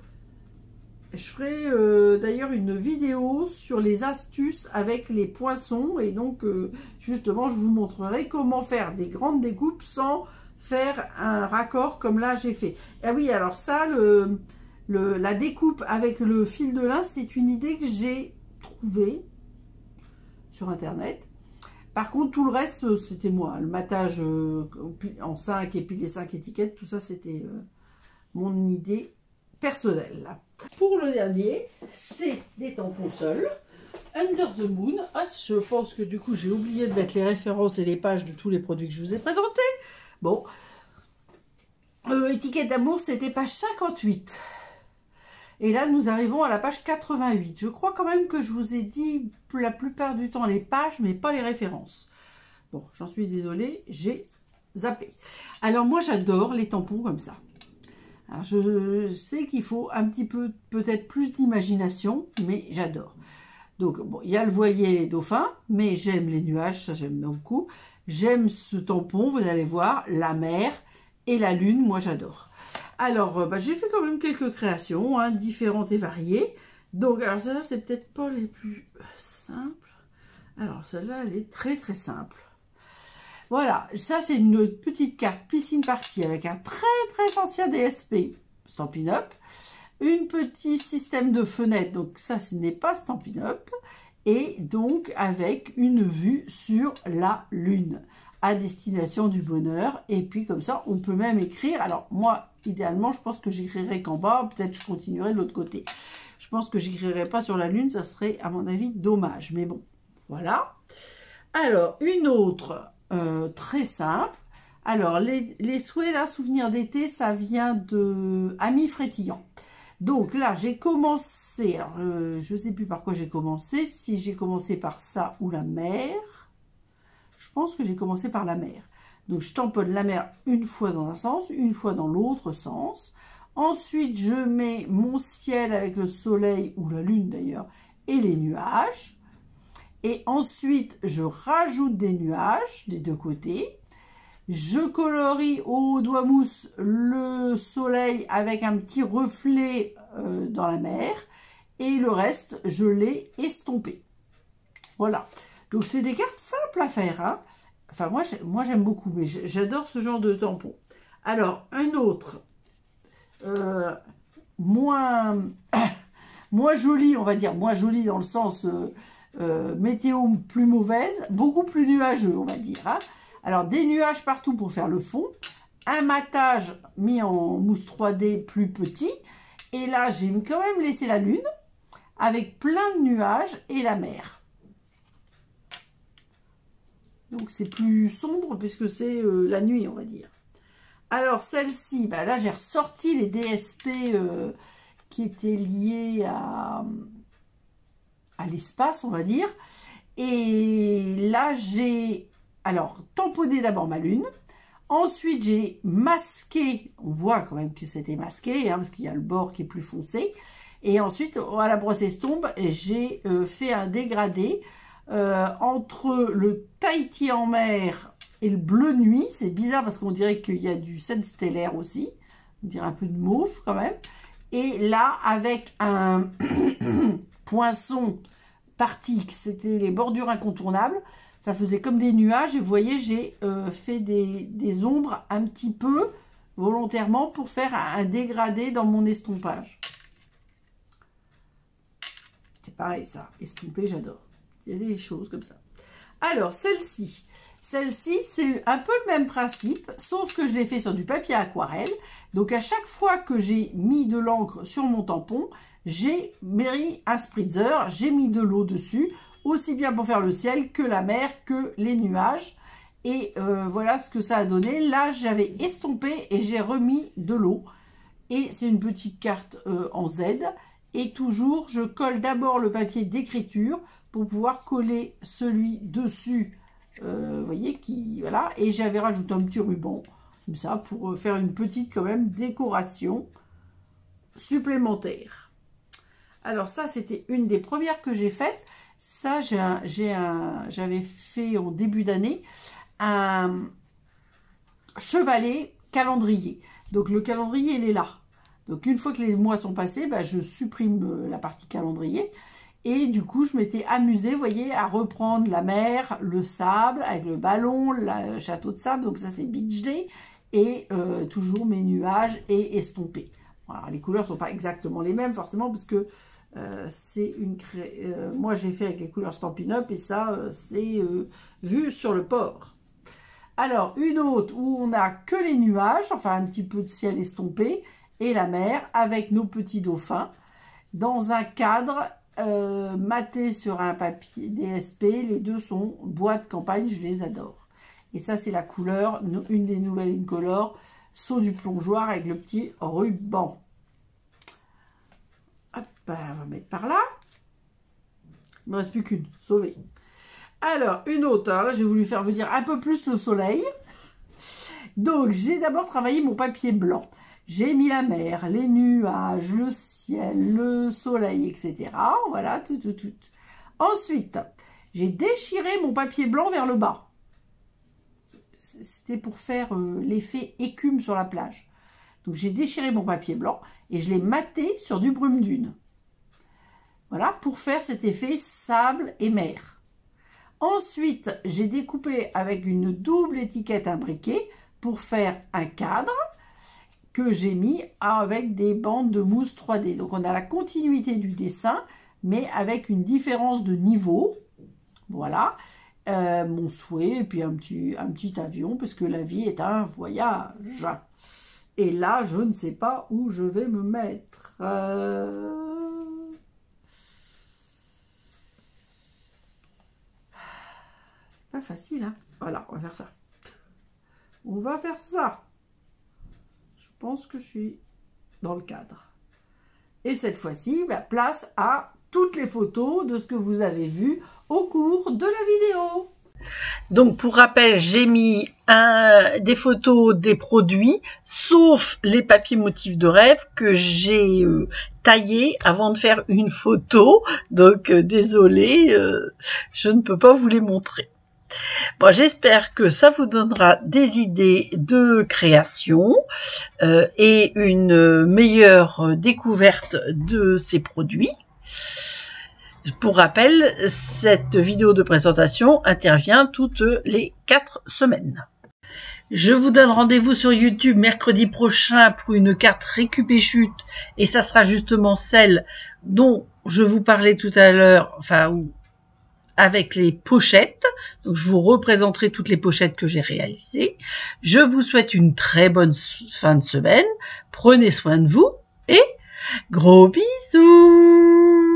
Je ferai euh, d'ailleurs une vidéo sur les astuces avec les poinçons. Et donc, euh, justement, je vous montrerai comment faire des grandes découpes sans faire un raccord comme là j'ai fait. Ah oui, alors ça, le, le, la découpe avec le fil de lin, c'est une idée que j'ai trouvée sur internet. Par contre, tout le reste, c'était moi. Le matage euh, en cinq et puis les cinq étiquettes, tout ça, c'était euh, mon idée personnelle. Pour le dernier, c'est des tampons seuls. Under the Moon. Ah, je pense que du coup, j'ai oublié de mettre les références et les pages de tous les produits que je vous ai présentés. Bon, euh, Étiquette d'amour, c'était page cinquante-huit. Et là, nous arrivons à la page quatre-vingt-huit. Je crois quand même que je vous ai dit la plupart du temps les pages, mais pas les références. Bon, j'en suis désolée, j'ai zappé. Alors moi, j'adore les tampons comme ça. Alors, je sais qu'il faut un petit peu, peut-être plus d'imagination, mais j'adore. Donc, bon, il y a le voilier et les dauphins, mais j'aime les nuages, ça j'aime beaucoup. J'aime ce tampon, vous allez voir, la mer et la lune, moi j'adore. Alors, bah, j'ai fait quand même quelques créations, hein, différentes et variées. Donc, alors celle-là, c'est peut-être pas les plus simples. Alors, celle-là, elle est très très simple. Voilà, ça c'est une petite carte piscine party avec un très très ancien D S P Stampin' Up. Une petit système de fenêtre, donc ça ce n'est pas Stampin' Up. Et donc avec une vue sur la lune à destination du bonheur. Et puis comme ça, on peut même écrire. Alors moi, idéalement, je pense que j'écrirai qu'en bas. Peut-être je continuerai de l'autre côté. Je pense que j'écrirai pas sur la lune. Ça serait, à mon avis, dommage. Mais bon, voilà. Alors, une autre euh, très simple. Alors, les, les souhaits, là, souvenirs d'été, ça vient de Amis Frétillants. Donc là, j'ai commencé, alors, euh, je ne sais plus par quoi j'ai commencé, si j'ai commencé par ça ou la mer. Je pense que j'ai commencé par la mer. Donc je tamponne la mer une fois dans un sens, une fois dans l'autre sens. Ensuite, je mets mon ciel avec le soleil, ou la lune d'ailleurs, et les nuages. Et ensuite, je rajoute des nuages des deux côtés. Je colorie au doigt mousse le soleil avec un petit reflet euh, dans la mer. Et le reste, je l'ai estompé. Voilà. Donc, c'est des cartes simples à faire. Hein. Enfin, moi, moi j'aime beaucoup. Mais j'adore ce genre de tampon. Alors, un autre. Euh, moins, moins joli, on va dire. Moins joli dans le sens euh, euh, météo plus mauvaise. Beaucoup plus nuageux, on va dire. Hein. Alors, des nuages partout pour faire le fond. Un matage mis en mousse trois D plus petit. Et là, j'ai quand même laissé la lune avec plein de nuages et la mer. Donc, c'est plus sombre puisque c'est euh, la nuit, on va dire. Alors, celle-ci, bah, là, j'ai ressorti les D S P euh, qui étaient liés à, à l'espace, on va dire. Et là, j'ai... Alors, tamponner d'abord ma lune. Ensuite, j'ai masqué. On voit quand même que c'était masqué, hein, parce qu'il y a le bord qui est plus foncé. Et ensuite, à la brosse estompe, j'ai euh, fait un dégradé euh, entre le Tahiti en mer et le bleu nuit. C'est bizarre parce qu'on dirait qu'il y a du scène stellaire aussi. On dirait un peu de mauve quand même. Et là, avec un poinçon parti, c'était les bordures incontournables. Ça faisait comme des nuages et vous voyez, j'ai euh, fait des, des ombres un petit peu volontairement pour faire un dégradé dans mon estompage. C'est pareil ça, estomper, j'adore. Il y a des choses comme ça. Alors, celle-ci. Celle-ci, c'est un peu le même principe, sauf que je l'ai fait sur du papier aquarelle. Donc, à chaque fois que j'ai mis de l'encre sur mon tampon, j'ai mis un spritzer, j'ai mis de l'eau dessus, aussi bien pour faire le ciel que la mer, que les nuages. Et euh, voilà ce que ça a donné. Là, j'avais estompé et j'ai remis de l'eau. Et c'est une petite carte euh, en Z. Et toujours, je colle d'abord le papier d'écriture pour pouvoir coller celui dessus. Euh, vous voyez, qui voilà. Et j'avais rajouté un petit ruban, comme ça, pour faire une petite, quand même, décoration supplémentaire. Alors ça, c'était une des premières que j'ai faites. Ça, j'ai un, j'ai un, j'avais fait en début d'année un chevalet calendrier. Donc le calendrier, il est là. Donc une fois que les mois sont passés, bah, je supprime la partie calendrier. Et du coup, je m'étais amusée, vous voyez, à reprendre la mer, le sable, avec le ballon, le château de sable. Donc ça, c'est Beach Day. Et euh, toujours mes nuages et estompés. Alors, les couleurs ne sont pas exactement les mêmes, forcément, parce que euh, c'est une cré... euh, moi, j'ai fait avec les couleurs Stampin' Up, et ça, euh, c'est euh, vu sur le port. Alors, une autre où on n'a que les nuages, enfin un petit peu de ciel estompé, et la mer, avec nos petits dauphins, dans un cadre euh, maté sur un papier D S P. Les deux sont bois de campagne, je les adore. Et ça, c'est la couleur, une des nouvelles Incolor, saut du plongeoir avec le petit ruban. Hop, ben, on va mettre par là. Il ne me reste plus qu'une, sauvée. Alors, une autre, alors là, j'ai voulu faire venir un peu plus le soleil. Donc, j'ai d'abord travaillé mon papier blanc. J'ai mis la mer, les nuages, le ciel, le soleil, et cetera. Voilà, tout, tout, tout. Ensuite, j'ai déchiré mon papier blanc vers le bas. C'était pour faire euh, l'effet écume sur la plage. Donc, j'ai déchiré mon papier blanc et je l'ai maté sur du brume dune. Voilà, pour faire cet effet sable et mer. Ensuite, j'ai découpé avec une double étiquette imbriquée pour faire un cadre que j'ai mis avec des bandes de mousse trois D. Donc, on a la continuité du dessin, mais avec une différence de niveau. Voilà. Euh, mon souhait, et puis un petit, un petit avion, parce que la vie est un voyage. Et là, je ne sais pas où je vais me mettre. Euh... C'est pas facile, hein. Voilà, on va faire ça. On va faire ça. Je pense que je suis dans le cadre. Et cette fois-ci, bah, place à toutes les photos de ce que vous avez vu au cours de la vidéo. Donc, pour rappel, j'ai mis un, des photos des produits, sauf les papiers motifs de rêve que j'ai euh, taillés avant de faire une photo. Donc, euh, désolé, euh, je ne peux pas vous les montrer. Bon, j'espère que ça vous donnera des idées de création euh, et une meilleure découverte de ces produits. Pour rappel, cette vidéo de présentation intervient toutes les quatre semaines. Je vous donne rendez-vous sur YouTube mercredi prochain pour une carte récup et chute, et ça sera justement celle dont je vous parlais tout à l'heure, enfin, avec les pochettes. Donc, je vous représenterai toutes les pochettes que j'ai réalisées. Je vous souhaite une très bonne fin de semaine. Prenez soin de vous et gros bisous!